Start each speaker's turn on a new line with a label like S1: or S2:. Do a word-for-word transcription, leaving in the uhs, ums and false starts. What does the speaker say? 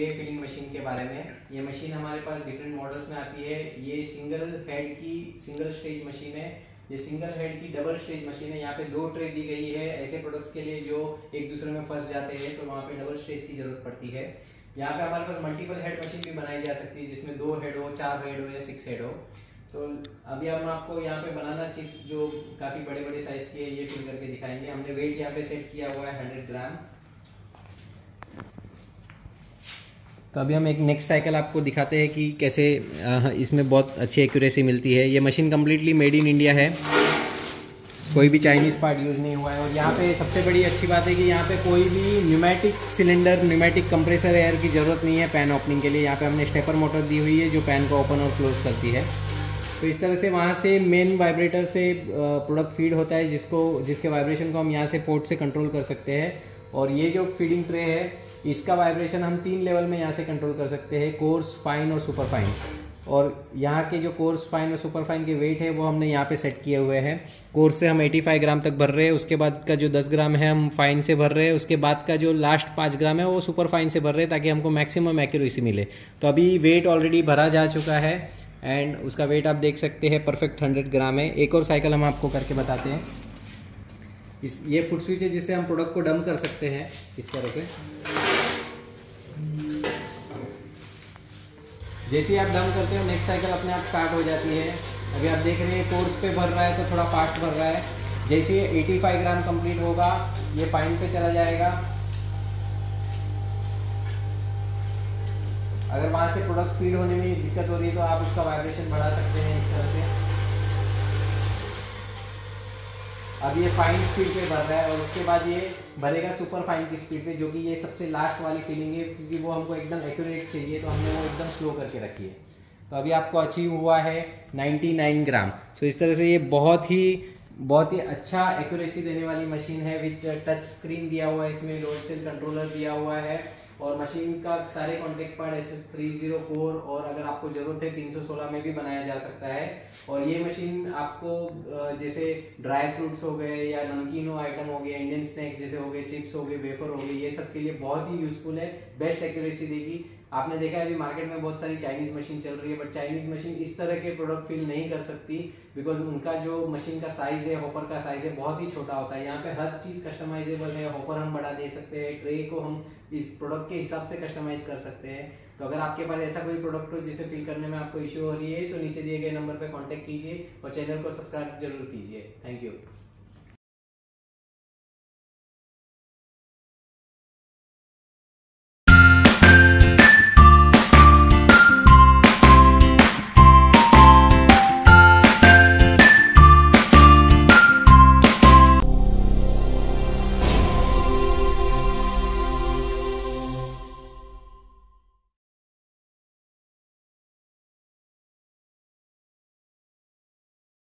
S1: ये filling machine के बारे में। ये मशीन हमारे पास डिफरेंट मॉडल्स में आती है। ये सिंगल हेड की सिंगल स्टेज मशीन है। ये सिंगल हेड की डबल स्टेज मशीन है। यहाँ पे दो ट्रे दी गई है ऐसे प्रोडक्ट्स के लिए जो एक दूसरे में फंस जाते हैं, तो वहाँ पे डबल स्टेज की जरूरत पड़ती है। यहाँ पे हमारे पास मल्टीपल हेड मशीन भी बनाई जा सकती है, जिसमें दो हेड हो, चार हेड हो या सिक्स हेड हो। तो अभी हम आपको यहाँ पे बनाना चिप्स जो काफ़ी बड़े बड़े साइज की है ये फिल करके दिखाएंगे। हमने वेट यहाँ पे सेट किया हुआ है हंड्रेड ग्राम। तो अभी हम एक नेक्स्ट साइकिल आपको दिखाते हैं कि कैसे इसमें बहुत अच्छी एक्यूरेसी मिलती है। ये machine completely made in India है, कोई भी चाइनीज़ पार्ट यूज़ नहीं हुआ है। और यहाँ पे सबसे बड़ी अच्छी बात है कि यहाँ पे कोई भी pneumatic cylinder, pneumatic compressor air की ज़रूरत नहीं है पैन ओपनिंग के लिए। यहाँ पे हमने स्टेपर मोटर दी हुई है जो पैन को ओपन और क्लोज करती है। तो इस तरह से वहाँ से मेन वाइब्रेटर से प्रोडक्ट फीड होता है, जिसको जिसके वाइब्रेशन को हम यहाँ से पोर्ट से कंट्रोल कर सकते हैं। और ये जो फीडिंग ट्रे है इसका वाइब्रेशन हम तीन लेवल में यहाँ से कंट्रोल कर सकते हैं, कोर्स, फाइन और सुपर फाइन। और यहाँ के जो कोर्स, फाइन और सुपर फाइन के वेट है वो हमने यहाँ पे सेट किए हुए हैं। कोर्स से हम पचासी ग्राम तक भर रहे हैं, उसके बाद का जो दस ग्राम है हम फाइन से भर रहे हैं, उसके बाद का जो लास्ट पाँच ग्राम है वो सुपर फाइन से भर रहे हैं ताकि हमको मैक्सिमम एक्यूरेसी मिले। तो अभी वेट ऑलरेडी भरा जा चुका है एंड उसका वेट आप देख सकते हैं परफेक्ट हंड्रेड ग्राम है। एक और साइकिल हम आपको करके बताते हैं। इस ये फुट स्विच है जिससे हम प्रोडक्ट को डंप कर सकते हैं इस तरह से। जैसे ही आप डंप करते हो नेक्स्ट साइकिल अपने आप स्टार्ट हो जाती है। अभी आप देख रहे हैं कोर्स पे भर रहा है तो थोड़ा फास्ट भर रहा है। जैसे ये पचासी ग्राम कंप्लीट होगा ये फाइन पे चला जाएगा। अगर वहाँ से प्रोडक्ट फीड होने में दिक्कत हो रही है तो आप उसका वाइब्रेशन बढ़ा सकते हैं इस तरह से। अब ये फाइन स्पीड पे भर रहा है और उसके बाद ये भरेगा सुपर फाइन की स्पीड पे, जो कि ये सबसे लास्ट वाली फीलिंग है क्योंकि वो हमको एकदम एक्यूरेट चाहिए तो हमने वो एकदम स्लो करके रखी है। तो अभी आपको अचीव हुआ है निन्यानवे ग्राम। सो इस तरह से ये बहुत ही बहुत ही अच्छा एक्यूरेसी देने वाली मशीन है। विद टच स्क्रीन दिया हुआ है, इसमें लोड सेल कंट्रोलर दिया हुआ है और मशीन का सारे contact part S S three zero four और अगर आपको ज़रूरत है तीन सौ सोलह में भी बनाया जा सकता है। और ये मशीन आपको जैसे ड्राई फ्रूट्स हो गए या नमकीन आइटम हो गया, इंडियन स्नैक्स जैसे हो गए, चिप्स हो गए, वेफर हो गए, ये सब के लिए बहुत ही यूजफुल है, बेस्ट एक्यूरेसी देगी। आपने देखा है अभी मार्केट में बहुत सारी चाइनीज़ मशीन चल रही है, बट चाइनीज़ मशीन इस तरह के प्रोडक्ट फिल नहीं कर सकती बिकॉज उनका जो मशीन का साइज़ है, हॉपर का साइज़ है, बहुत ही छोटा होता है। यहाँ पे हर चीज़ कस्टमाइजेबल है। हॉपर हम बड़ा दे सकते हैं, ट्रे को हम इस प्रोडक्ट के हिसाब से कस्टमाइज कर सकते हैं। तो अगर आपके पास ऐसा कोई प्रोडक्ट हो जिसे फिल करने में आपको इश्यू हो रही है तो नीचे दिए गए नंबर पर कॉन्टैक्ट कीजिए और चैनल को सब्सक्राइब जरूर कीजिए। Thank you.